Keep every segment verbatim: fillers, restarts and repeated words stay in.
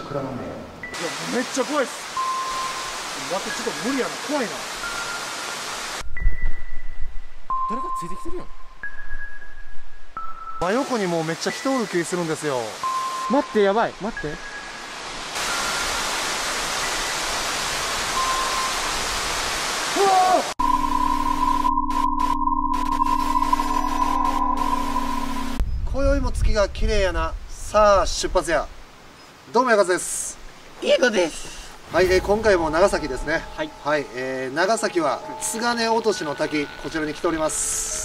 暗がんねえ。 いやめっちゃ怖いっす。待って、ちょっと無理やな、怖いな。誰かついてきてるやん。 真横にもうめっちゃ人おる気するんですよ。 待って、やばい、待って。うわー、 今宵も月が綺麗やな。さあ出発や。どうもやかずです。 いい子です。 はい、えー、今回も長崎ですね。 はい、 はい、えー、長崎は津金落としの滝、こちらに来ております。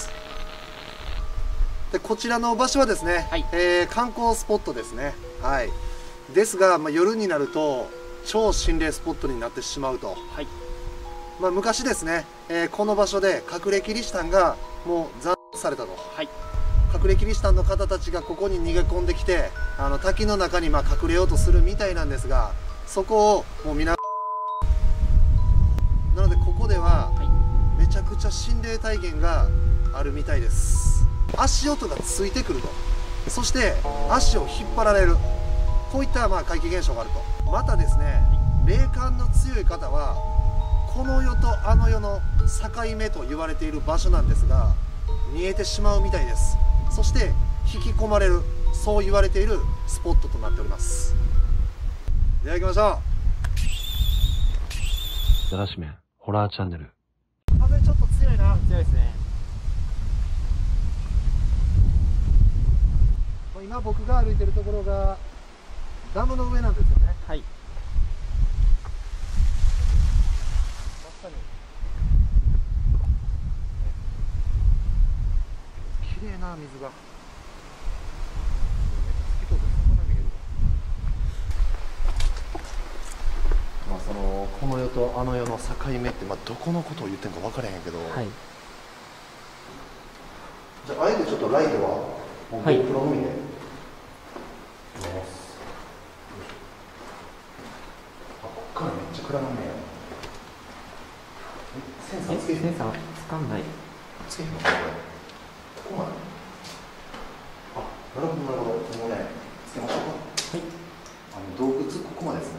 でこちらの場所はですね、はい、えー、観光スポットですね。はい、ですが、まあ、夜になると超心霊スポットになってしまうと。はい、まあ、昔ですね、えー、この場所で隠れキリシタンがもう斬殺されたと。はい、隠れキリシタンの方たちがここに逃げ込んできて、あの滝の中にまあ隠れようとするみたいなんですが、そこをもう皆なのでここではめちゃくちゃ心霊体験があるみたいです。足音がついてくると、そして足を引っ張られる、こういったまあ怪奇現象があると。またですね、霊感の強い方はこの世とあの世の境目と言われている場所なんですが、見えてしまうみたいです。そして引き込まれる、そう言われているスポットとなっております。では行きましょう。 だらしめホラーチャンネル。 風ちょっと強いな。 強いですね。 今僕が歩いてるところがダムの上なんですよね。 はい、 まさに綺麗な水が。まあそのこの世とあの世の境目って、まあ、どこのことを言ってるか分からへんけど、はい、じゃああえてちょっとライトはもう GoPro のみで、はい、あ、こっからめっちゃ暗がんねや。センサーつけへん？ センサーつかんない。 つけへんのこれ。ここまで。あ、なるほどなるほど。もうね、つけましょうか。はい。あの洞窟ここまでですね。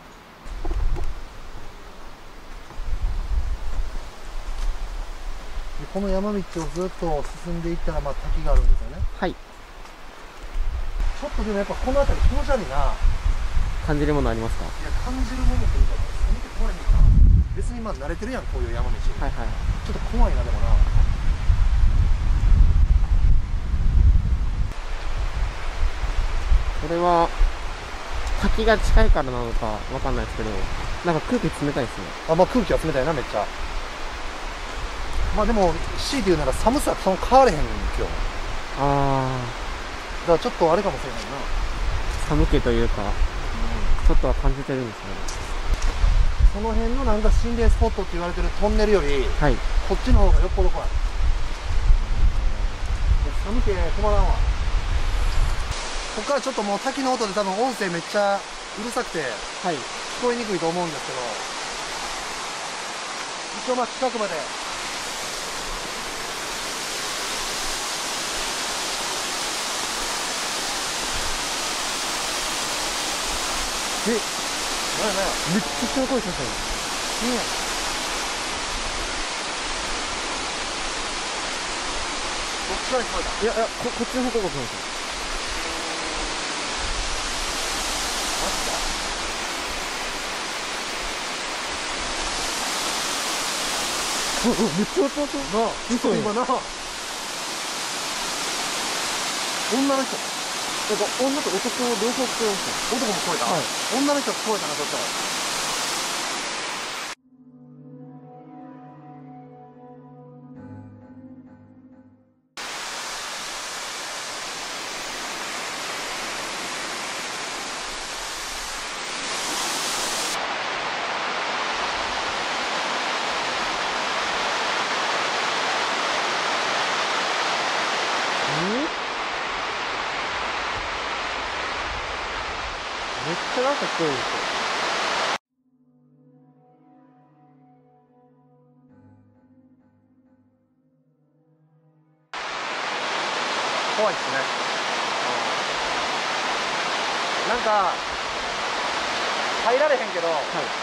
でこの山道をずっと進んでいったらまあ滝があるんですよね。 はい。ちょっとでもやっぱこの辺り気持ち悪いな。 感じるものありますか？いや、感じるものというか、見て怖いのかな。別にまあ慣れてるやん、こういう山道。はいはい。ちょっと怖いなでもな。 これは滝が近いからなのかわかんないですけど、なんか空気冷たいですね。 あ、まあ空気は冷たいな、めっちゃ。まあでも強いて言うなら寒さはその変われへん今日。ああ。だからちょっとあれかもしれないな。 寒気というか、うん、ちょっとは感じてるんですね。 その辺のなんか心霊スポットって言われてるトンネルより、はい、こっちの方がよっぽど怖い。寒気止まらんわ。ここからちょっともう滝の音で多分音声めっちゃうるさくて、はい、聞こえにくいと思うんですけど、一応まあ近くまで。え、なやなや、めっちゃ人の声しましたよ。ねえ。どっちから聞こえた？ いやいや、こ、こっちの方向から聞こえました。マジか。めっちゃ音音なあ、嘘今な。女の人。なんか女と男両方聞こえました。 男も聞こえた？はい。女の人聞こえたな、そしたら。 めっちゃなんか聞こえるんですよ。 怖いっすね。なんか入られへんけど、はい、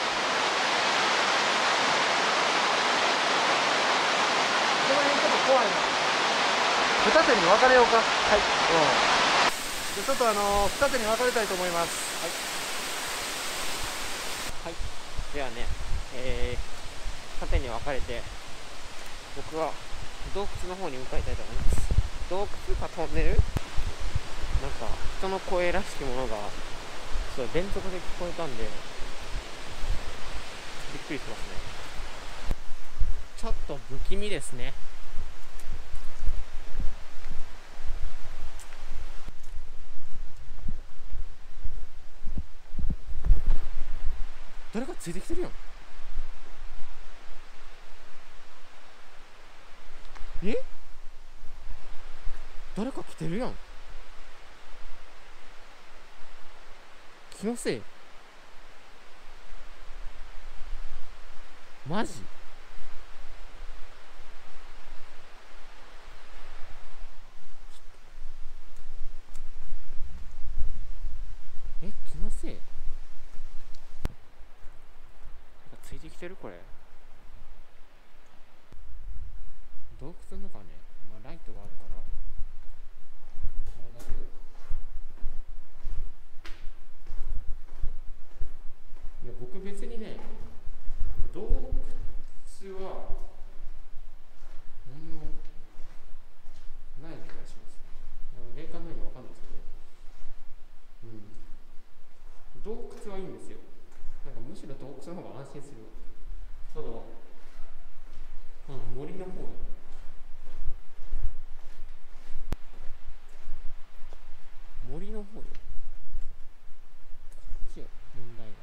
この辺ちょっと怖いな。二手に分かれようか。はい、うん、でちょっとあのー、二手に分かれたいと思います。 はい、はい、ではね、えー、縦に分かれて僕は洞窟の方に向かいたいと思います。洞窟かトンネル、なんか人の声らしきものがそう連続で聞こえたんでびっくりしますね。ちょっと不気味ですね。誰かついてきてるやん。え？誰か来てるやん。気のせい？マジ？え、気のせい？ついてきてるこれ。洞窟の中ね、まあ、ライトがあるから。いや、僕別にね、洞窟は何もない気がします。霊感ないのわかんないですけど、うん、洞窟はいいんですよ。なんかむしろ洞窟の方が安心する。ただ、うん、森の方森の方よ。こっちよ、問題が。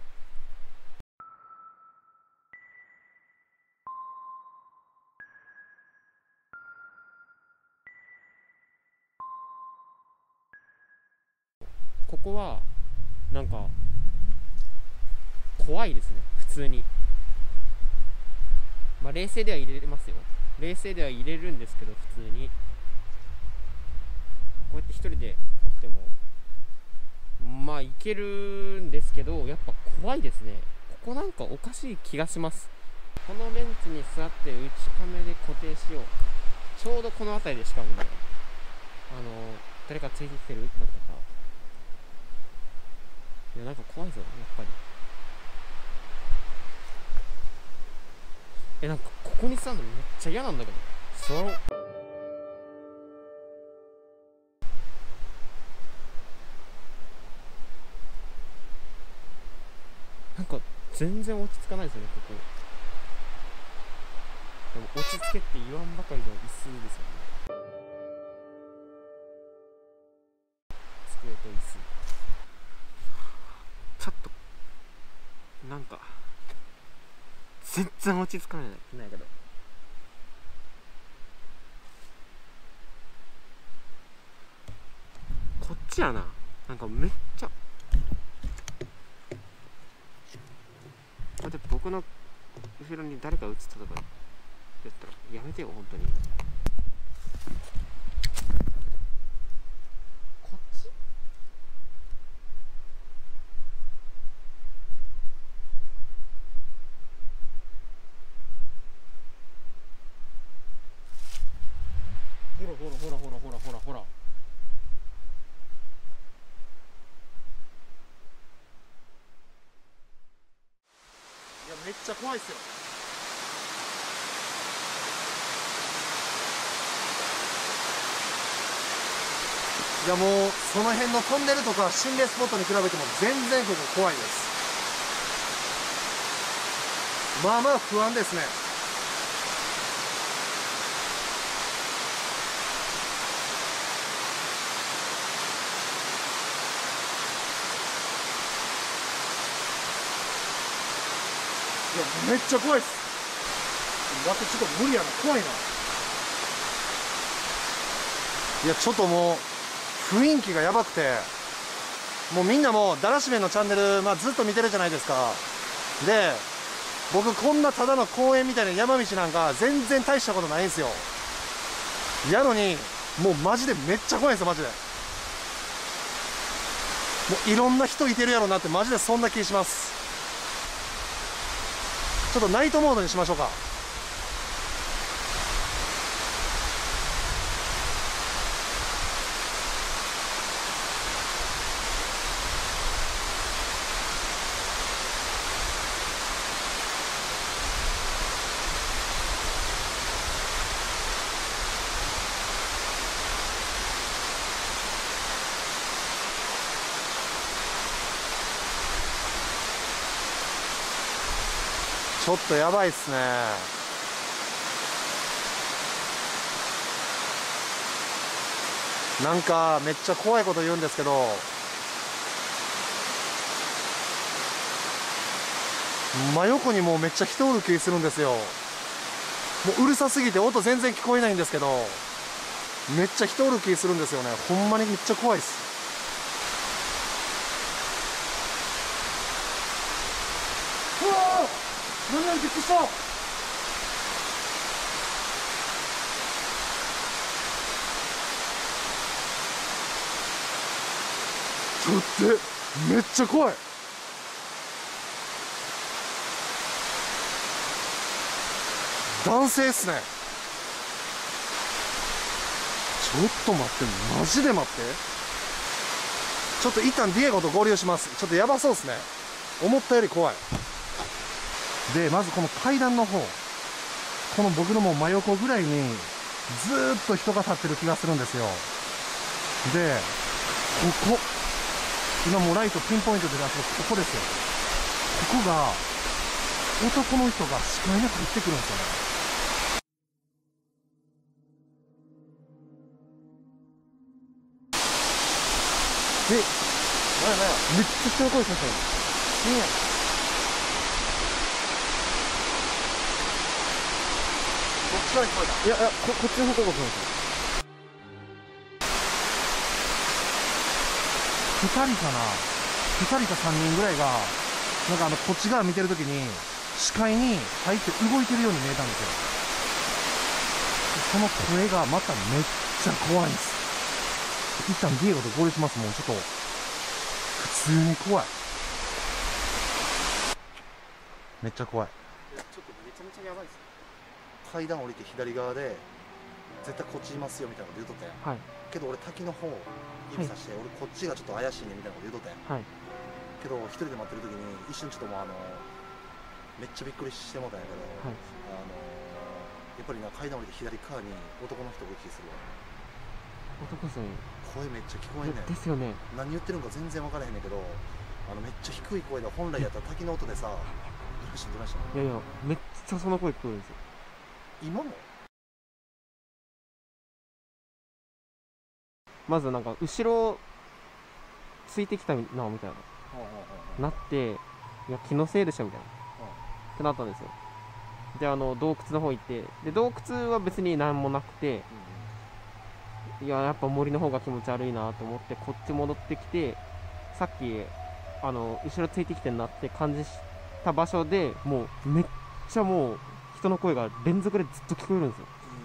ここはなんか怖いですね、普通に。まあ冷静では入れれますよ。冷静では入れるんですけど、普通にこうやって一人でおってもまあいけるんですけど、やっぱ怖いですね。ここなんかおかしい気がします。このベンチに座って内カメで固定しよう。ちょうどこの辺りでしかもね、あの誰かついてきてるってなったから、いやなんか怖いぞやっぱり。え、なんかここに座るのめっちゃ嫌なんだけど。座ろう。なんか全然落ち着かないですよね、ここ。でも落ち着けって言わんばかりの椅子ですよね。机と椅子。ちょっとなんか全然落ち着かないないけど。こっちやな。なんかめっちゃ。だって僕の後ろに誰か映ったとかやったらやめてよ本当に。こっち？ほらほらほらほらほらほらほら。いやめっちゃ怖いっすよ。 いやもうその辺のトンネルとか心霊スポットに比べても全然ここ怖いです。まあまあ不安ですね。いやめっちゃ怖いっす。だってちょっと無理やな、怖いな。いやちょっともう雰囲気がやばくて、もうみんなもだらしめのチャンネル、まあ、ずっと見てるじゃないですか。で僕こんなただの公園みたいな山道なんか全然大したことないんですよ。やのにもうマジでめっちゃ怖いんですよ。マジでもういろんな人いてるやろなってマジでそんな気します。 ちょっとナイトモードにしましょうか。ちょっとやばいっすね。なんかめっちゃ怖いこと言うんですけど、真横にもうめっちゃ人おる気するんですよ。もううるさすぎて音全然聞こえないんですけど、めっちゃ人おる気するんですよね。ほんまにめっちゃ怖いっす。うわー、何々びっくりした。ちょっと待って、めっちゃ怖い。男性っすね。ちょっと待って、マジで待って。ちょっと一旦ディエゴと合流します。ちょっとやばそうっすね。思ったより怖い。で、まずこの階段の方、この僕のもう真横ぐらいにずーっと人が立ってる気がするんですよ。で、ここ、今もうライトピンポイントで出すとここですよ。ここが男の人が視界に入ってくるんですよね。え、なやなや、めっちゃ人の声しましたよ。深夜。どっちから聞こえた？いやいや、こ、こっちの方向が聞こえました。ふたりかな、ふたりかさんにんぐらいがなんかあのこっち側見てるときに視界に入って動いてるように見えたんですよ。その声がまためっちゃ怖いんです。一旦ディエゴと合流します。もうちょっと普通に怖い。めっちゃ怖い。いや、ちょっとめちゃめちゃやばいですね。階段降りて左側で絶対こっちいますよみたいなこと言うとったやん、はい、けど俺滝の方指さして、はい、俺こっちがちょっと怪しいねみたいなこと言うとったやん、はい、けど一人で待ってる時に一瞬ちょっともうあのめっちゃびっくりしてもうたんやけど、はい、あのやっぱりな階段降りて左側に男の人が気するわ。男さん声めっちゃ聞こえんねん。ですよね。何言ってるんか全然分からへんねんけど、あのめっちゃ低い声で本来やったら滝の音でさ、どうしたどうした。いやいや、めっちゃその声聞こえるんですよ。今もまずなんか後ろついてきたなみたいななって、いや気のせいでしょみたいなってなったんですよ。で、あの洞窟の方行って、で洞窟は別に何もなくて、いややっぱ森の方が気持ち悪いなと思ってこっち戻ってきて、さっきあの後ろついてきてんなって感じした場所でもうめっちゃもう人の声が連続でずっと聞こえるんですよ。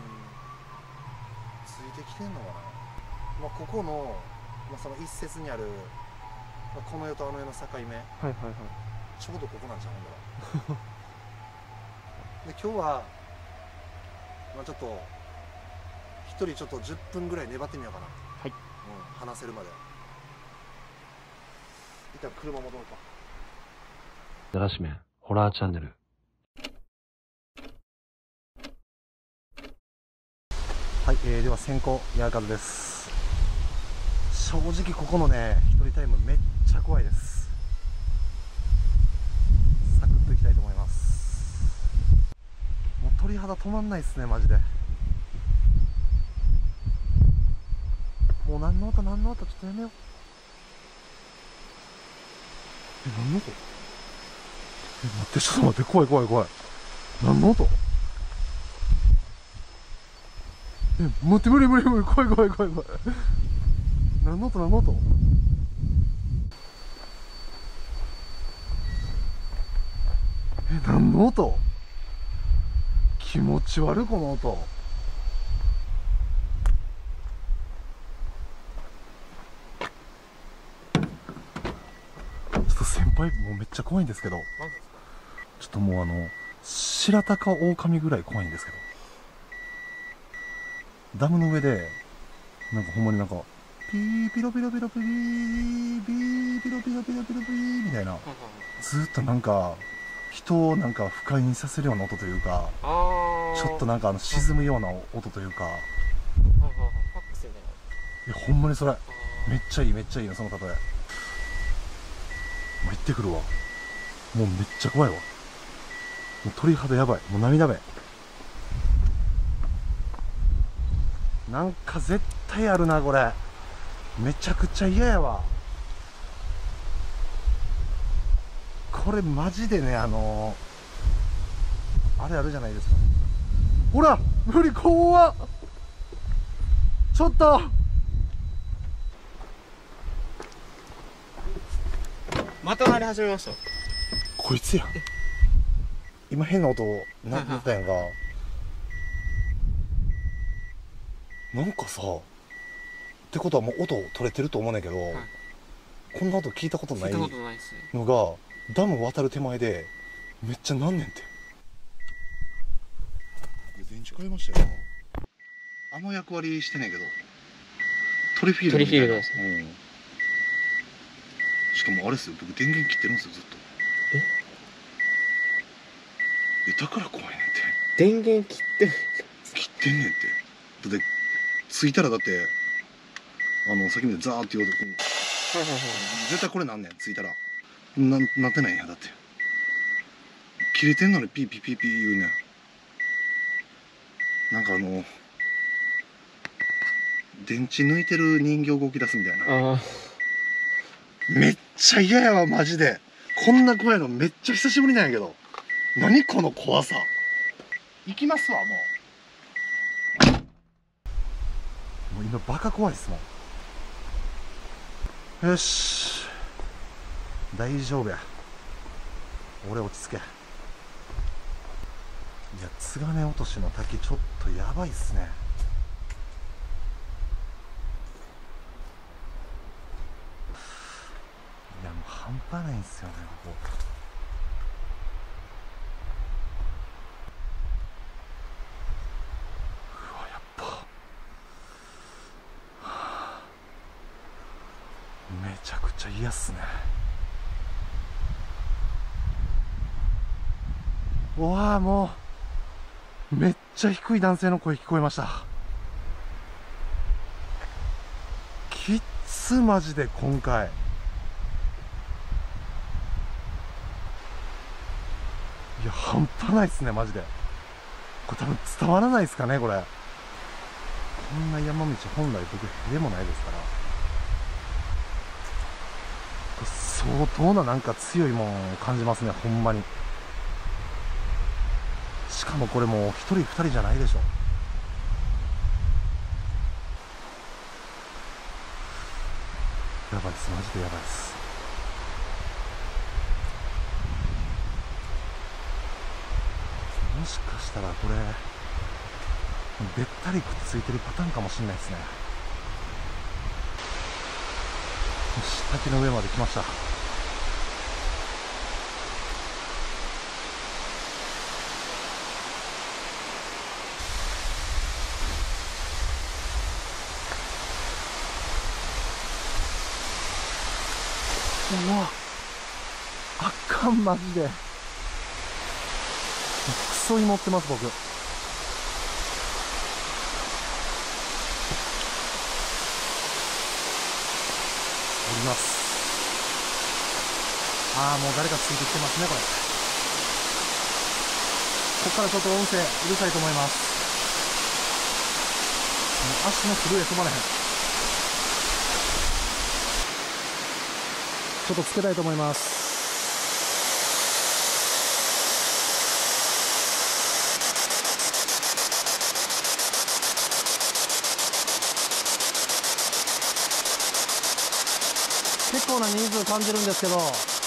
ついてきてんのかな。まあ、ここの、まあ、その一節にある、まあ、この世とあの世の境目、はいはいはい、ちょうどここなんじゃんほんだらで今日は、まあ、ちょっと一人ちょっとじゅっぷんぐらい粘ってみようかな。はい、うん、話せるまで一旦車戻ろうか。 だらしめんホラーチャンネル。 はい、えー、では先行ヤーカズです。正直ここのね一人タイムめっちゃ怖いです。サクッといきたいと思います。もう鳥肌止まんないですねマジで。もう何の音何の音ちょっとやめよう。え、何の音。え、待ってちょっと待って、怖い怖い怖い。何の音。え、待って無理無理無理、怖い怖い怖い怖い。何の音何の音。え、何の音。気持ち悪いこの音。ちょっと先輩もうめっちゃ怖いんですけど、ちょっともうあの白鷹狼ぐらい怖いんですけど、ダムの上でなんかほんまになんかピーピロピロピロピーピーピロピロピロピロピーみたいな、ずーっとなんか人をなんか不快にさせるような音というか、ちょっとなんかあの沈むような音というか、いやほんまにそれめっちゃいい、めっちゃいいのその例え。もう行ってくるわ。もうめっちゃ怖いわ。もう鳥肌やばい。もう涙目。なんか絶対あるなこれ。めちゃくちゃ嫌やわこれマジでね。あのー、あれあるじゃないですか。ほら無理、怖っ。ちょっとまた鳴り始めました。 こいつやん。今変な音鳴ってたやんか。なんかさ、ってことはもう音取れてると思うねんけど、はい、こんな音聞いたことないのがダム渡る手前でめっちゃなんねんて。電池変えましたよ。あの役割してねんけど、トリフィールドみたいな。トリフィールドですね、うん、しかもあれっすよ、僕電源切ってるんですよずっと。えいやだから怖いねんって。 電源切って切ってんねんって。だって着いたらだってあの先までザーって言うと絶対これなんねん。着いたらななってないんや。だって切れてんのにピーピーピーピー言うねん。なんかあの電池抜いてる人形動き出すみたいな。あめっちゃ嫌やわマジで。こんな怖いのめっちゃ久しぶりなんやけど。何この怖さ。行きますわもう。もう今バカ怖いっすもん。よし大丈夫や。俺落ち着け。いや津金落としの滝ちょっとやばいっすね。いやもう半端ないんすよねここ。うわやっぱめちゃくちゃ嫌っすね。うわあもうめっちゃ低い男性の声聞こえました。きっつマジで今回。いや半端ないっすねマジで。これ多分伝わらないですかねこれ。こんな山道本来僕へでもないですから。相当ななんか強いもんを感じますねほんまに。しかもこれもう一人二人じゃないでしょ。やばいっすマジでやばいっす。もしかしたらこれべったりくっついてるパターンかもしれないですね。よし滝の上まで来ました。うわあかんマジで。クソ芋ってます僕。降ります。ああもう誰かついてきてますねこれ。ここからちょっと音声うるさいと思います。もう足の震え止まらへん。ちょっとつけたいと思います。結構な人数感じるんですけど、も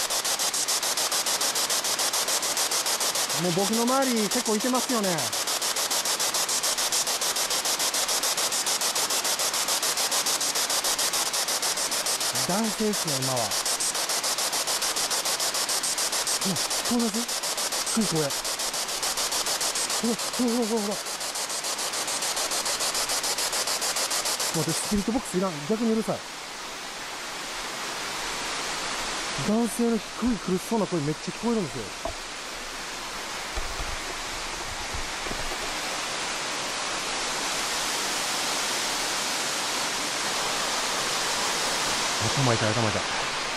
う僕の周り結構いてますよね。男性ですね今は。もう聞こえます？すぐこれほらほらほらほらほら。待って、スピリットボックスいらん。逆にうるさい。男性の低い苦しそうな声めっちゃ聞こえるんですよ。頭痛い頭痛い。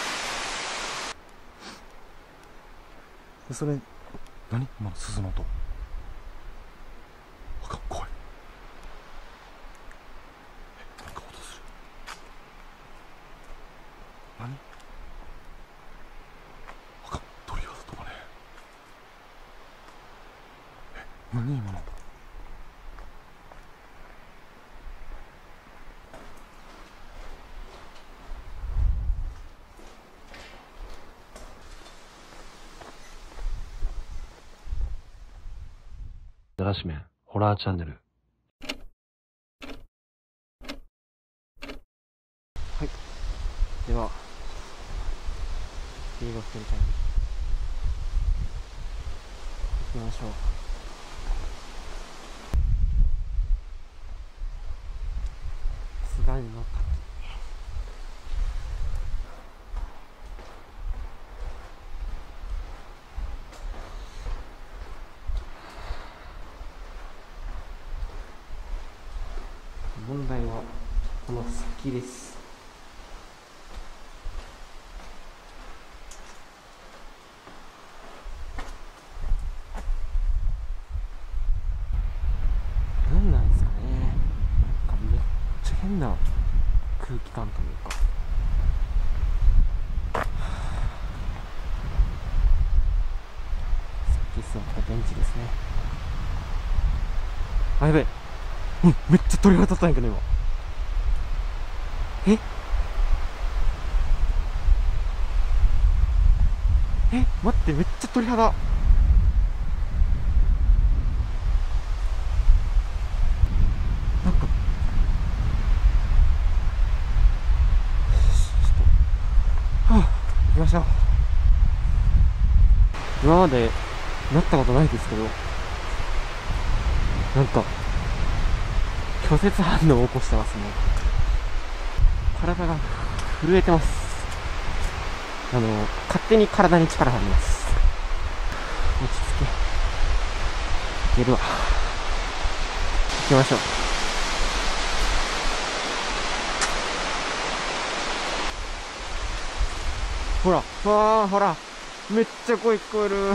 でそれ何今の鈴の音。あかん、怖い。え、なんか音する。何。あかん、鳥肌とかね。え、何今の。 だらしめんホラーチャンネル。 はい、では映画センターに行きましょう。津軽の滝。問題はこの先です。何なんですかね。なんかめっちゃ変な空気感というか。さっき座ったベンチですね。あ、やべえ。うん、めっちゃ鳥肌立ったんやけど今。ええ、待って、めっちゃ鳥肌。なんかちょっと、はあ、行きましょう。今までなったことないですけど、なんか拒絶反応を起こしてますね。体が震えてます。あの勝手に体に力入ります。落ち着け。いけるわ。行きましょう。ほら、わあ、ほら、めっちゃ声聞こえる。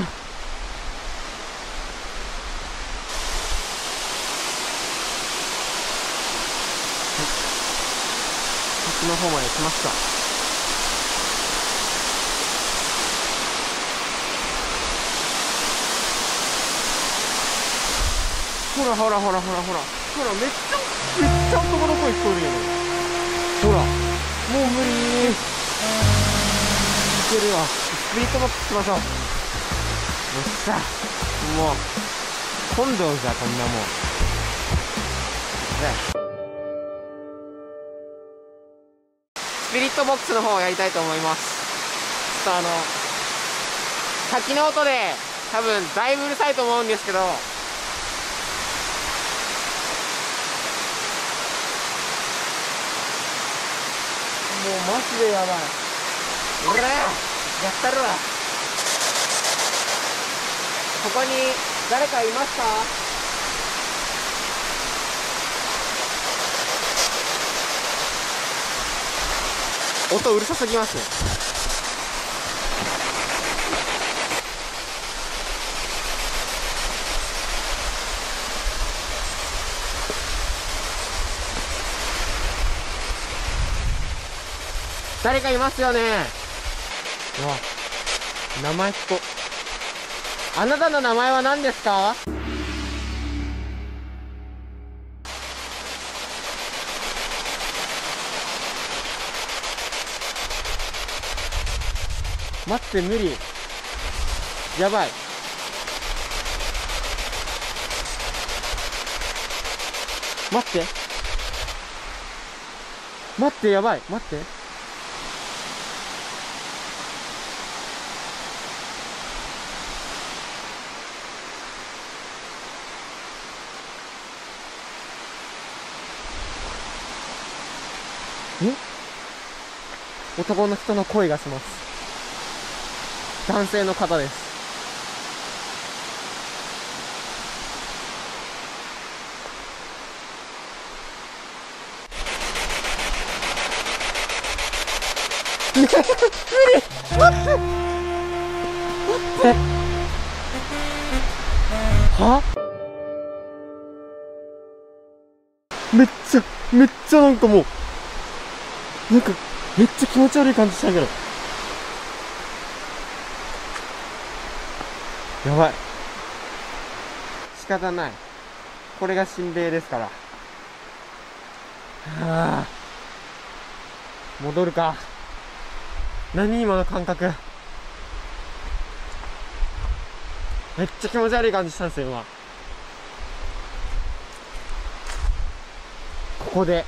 の方まで来ました。ほらほらほらほらほらほら、めっちゃめっちゃ男の声聞こえるよね。ほら、もう無理。いけるわ。スピリットボックスしましょう。よっしゃ、もう今度じゃこんなもんね。スピリットボックスの方をやりたいと思います。ちょっとあの滝の音で多分だいぶうるさいと思うんですけど、もうマジでやばい。おらやったるわ。ここに誰かいますか？音うるさすぎますね。誰かいますよね。うわ、名前聞こ。あなたの名前は何ですか？待って、無理。やばい。待って。待って、やばい。待って。 え男の人の声がします。男性の方です。無理待って待ってはめっちゃめっちゃなんかもうなんかめっちゃ気持ち悪い感じしたけど、やばい、仕方ない、これが心霊ですから。はあ、戻るか。何今の感覚、めっちゃ気持ち悪い感じしたんですよ今。ここで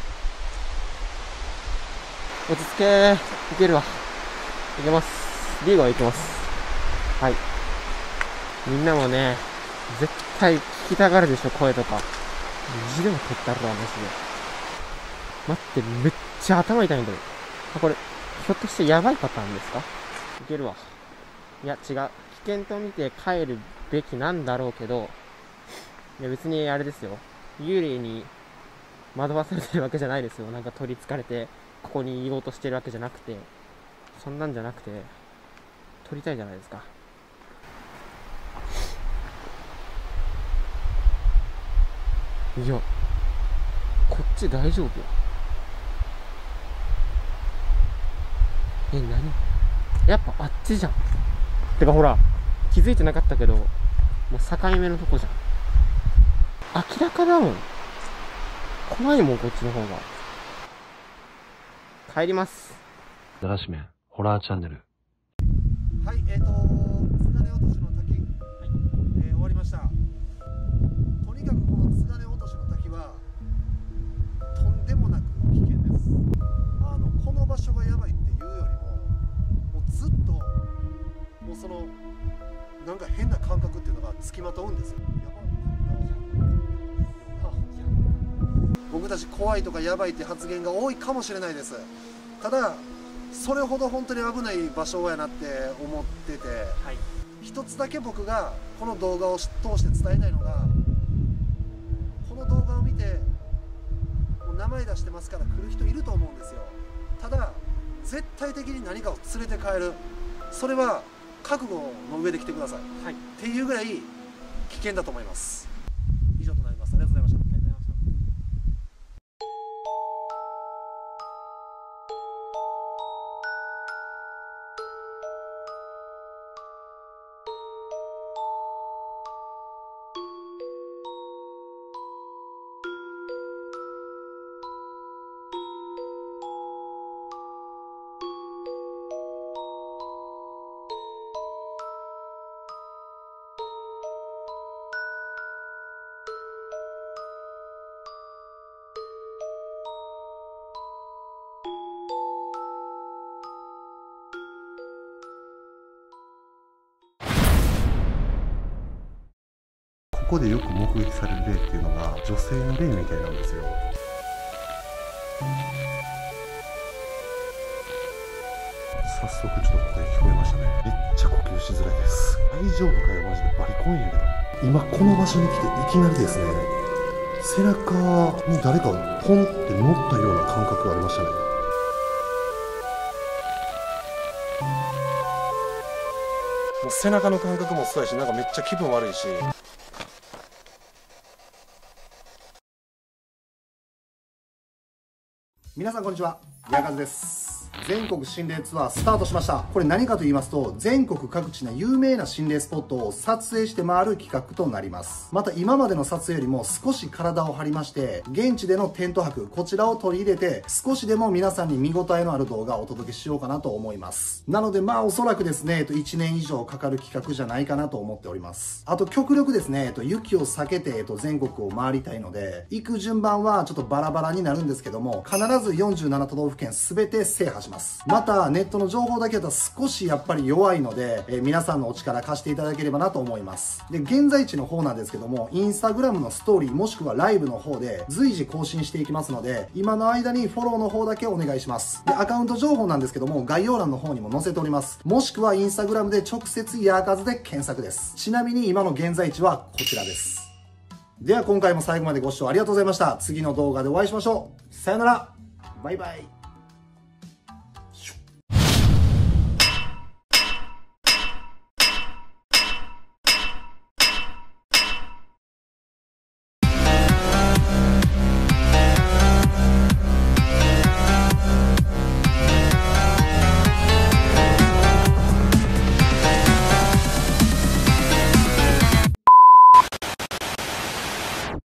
落ち着け、いけるわ、いけます、リーゴはいけます。はい、みんなもね絶対聞きたがるでしょ、声とか。意地でも取ったらマジで。待って、めっちゃ頭痛いんだよ。あ、これひょっとしてやばいパターンですか。いけるわ。いや違う、危険と見て帰るべきなんだろうけど、いや別にあれですよ、幽霊に惑わされてるわけじゃないですよ。なんか取りつかれてここにいようとしてるわけじゃなくて、そんなんじゃなくて取りたいじゃないですか。いやこっち大丈夫よ。え、何、やっぱあっちじゃん。てかほら、気づいてなかったけど、もう境目のとこじゃん。明らかだもん。怖いもん、こっちの方が。帰ります。 だらしめんホラーチャンネル。 はい、えっ、ー、と津金落としの滝、はい、えー、終わりました。とにかくこの津金落としの滝はとんでもなく危険です。あのこの場所がやばいっていうよりも、もうずっともうそのなんか変な感覚っていうのがつきまとうんですよ。やば僕たち怖いとかやばいって発言が多いかもしれないです。ただそれほど本当に危ない場所やなって思ってて、はい、一つだけ僕がこの動画を通して伝えたいのが、この動画を見てもう名前出してますから来る人いると思うんですよ。ただ絶対的に何かを連れて帰る、それは覚悟の上で来てください、はい、っていうぐらい危険だと思います。以上となります。ありがとうございました。ここでよく目撃される霊っていうのが女性の霊みたいなんですよ。早速ちょっと声聞こえましたね。めっちゃ呼吸しづらいです。大丈夫かよ、マジでバリコンやけど。今この場所に来ていきなりですね、背中に誰かがポンって乗ったような感覚がありましたね。もう背中の感覚もそうやし、なんかめっちゃ気分悪いし。皆さんこんにちは、やかずです。全国心霊ツアースタートしました。これ何かと言いますと、全国各地の有名な心霊スポットを撮影して回る企画となります。また今までの撮影よりも少し体を張りまして、現地でのテント泊、こちらを取り入れて、少しでも皆さんに見応えのある動画をお届けしようかなと思います。なのでまあおそらくですね、いちねん以上かかる企画じゃないかなと思っております。あと極力ですね、雪を避けて全国を回りたいので、行く順番はちょっとバラバラになるんですけども、必ずよんじゅうなな都道府県全て制覇しします。また、ネットの情報だけだと少しやっぱり弱いので、えー、皆さんのお力貸していただければなと思います。で、現在地の方なんですけども、インスタグラムのストーリーもしくはライブの方で随時更新していきますので、今の間にフォローの方だけお願いします。で、アカウント情報なんですけども、概要欄の方にも載せております。もしくはインスタグラムで直接ヤーカズで検索です。ちなみに今の現在地はこちらです。では今回も最後までご視聴ありがとうございました。次の動画でお会いしましょう。さよなら。バイバイ。